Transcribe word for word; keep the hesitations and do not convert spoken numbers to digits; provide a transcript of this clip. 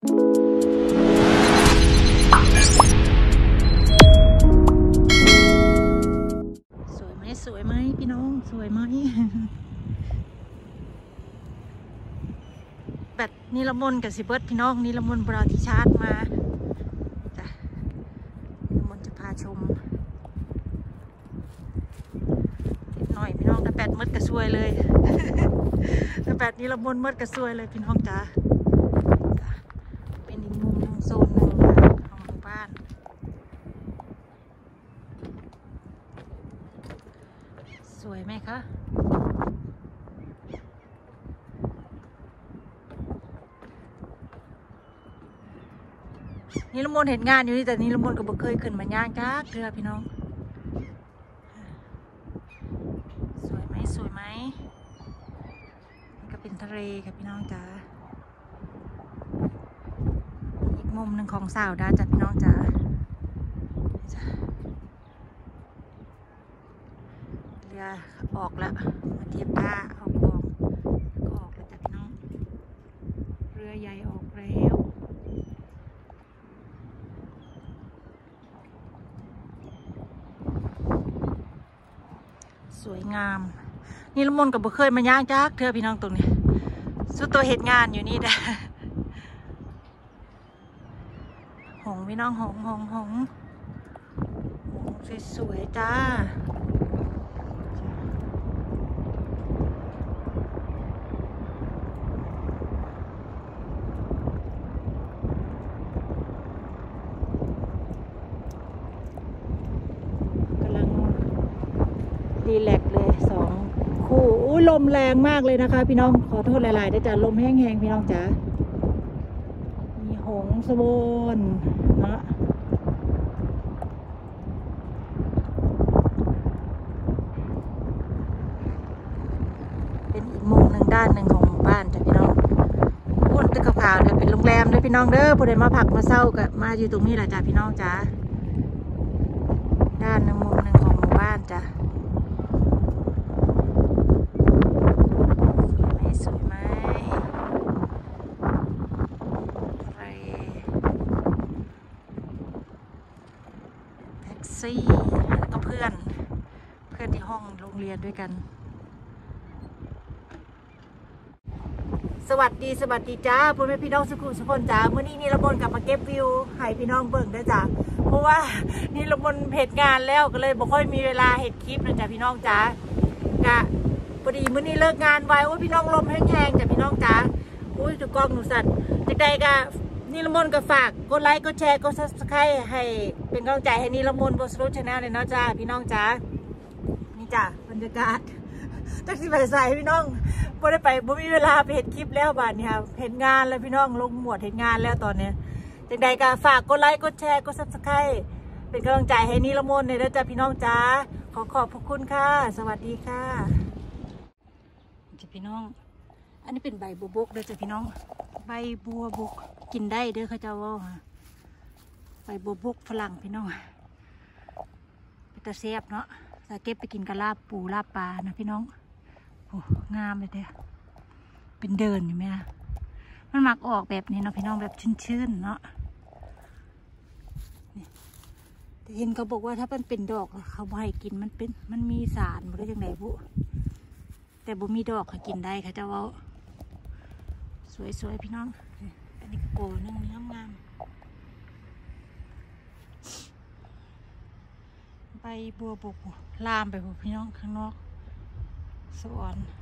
สวยไหมสวยไหมพี่น้องสวยไหมแบตนิลมนกับสิเบิร์ตพี่น้องนิลมนบราที่ชาร์จมาจ้ะนิลมนจะพาชมหน่อยพี่น้องแต่แบตมืดกระซวยเลยแต่แบตนิลมนมืดกระซวยเลยพี่น้องจ้าเป็นอีกมุมหนึ่งโซนหนึ่งของหมู่บ้านสวยไหมคะนิลมนเห็นงานอยู่นี่แต่นิลมนก็บ่เคยขึ้นมาย่างจ้าเรือพี่น้องสวยไหมสวยไหมนี่ก็เป็นทะเลค่ะพี่น้องจ้าอีกมุมหนึ่งของสาวดาจัดพี่น้องจ้าเรือออกแล้วมาเทียบท่าเอาของก็ออกแล้วจ้ะพี่น้องเรือใหญ่ออกแล้วสวยงามนี่ละมนกับบุเคยมาย่างจักเธอพี่น้องตรงนี้สุดตัวเหตุงานอยู่นี่นะหงพี่น้องหงหงหงสวยๆจ้ากำลังรีแลกเลยสองคู่อุ้ยลมแรงมากเลยนะคะพี่น้องขอโทษหลายๆด้วยจ้ะลมแห้งๆพี่น้องจ๋ามีหงสโบนนะเป็นอีกมุมหนึ่งด้านหนึ่งของหมู่บ้านจ้ะพี่น้องพุ่นตึกขาวๆเนี่ยเป็นโรงแรมด้วยพี่น้องเด้อผู้ใดมาพักมาเศร้าก็มาอยู่ตรงนี้แหละจ้ะพี่น้องจ๋าด้านหนึ่งมุมหนึ่งของหมู่บ้านจ้ะสวยไหมอะไรแท็กซี่แล้วก็เพื่อนเพื่อนที่ห้องโรงเรียนด้วยกันสวัสดีสวัสดีจ้าพ่อแม่พี่น้องสุขุมสุขนจ้าเมื่อนี้นี่ละมนกลับมาเก็บวิวให้พี่น้องเบิ่งได้จ้าเพราะว่านี่ละมนเหตุงานแล้วก็เลยบ่ค่อยมีเวลาเห็ดคลิปนะจ้าพี่น้องจ้ากะพอดีมื้อนี้เลิกงานไว้โอ้พี่น้องลมแห้งๆจ้ะพี่น้องจ้าอุ้ยจุกล้องหนูสั่นจากใดกะนี่ละมนก็ฝากกดไลค์กดแชร์กดซับสไครต์ให้เป็นกำลังใจให้นี่ละมนบนสรุปชาแนลเลยเนาะจ้าพี่น้องจ้านี่จ้าบรรยากาศจักสิไปใส่พี่น้องบ่ได้ไปบ่มีเวลาไปเห็นคลิปแล้วบาดนี้ค่ะเห็นงานแล้วพี่น้องลงหมวดเห็นงานแล้วตอนนี้จากใดก็ฝากกดไลค์กดแชร์กดซับสไครต์เป็นกำลังใจให้นี่ละมนเลยนะจ้าพี่น้องจ้าขอขอบพระคุณค่ะสวัสดีค่ะจ้าพี่น้องอันนี้เป็นใบบัวบกเด้อจ้าพี่น้องใบบัวบกกินได้เด้อเขาเจ้าว่าใบบัวบกฝรั่งพี่น้องเป็นตะเสียบเนาะถ้าเก็บไปกินกับลาบปูลาบปลานะพี่น้องโอ้งามเลยเด้อเป็นเดินอยู่ไหมล่ะมันมักออกแบบนี้เนาะพี่น้องแบบชื้นๆเนาะแต่เห็นเขาบอกว่าถ้ามันเป็นดอกเขาบ่ให้กินมันเป็นมันมีสารบ่ได้จังไดบุแต่บ่มีดอกเขากินได้ค่ะเจ้าว่าสวยๆพี่น้องอันนี้ก็โกนั่งงามงามใบบัวบกลามไปพวกพี่น้องข้างนอกสวน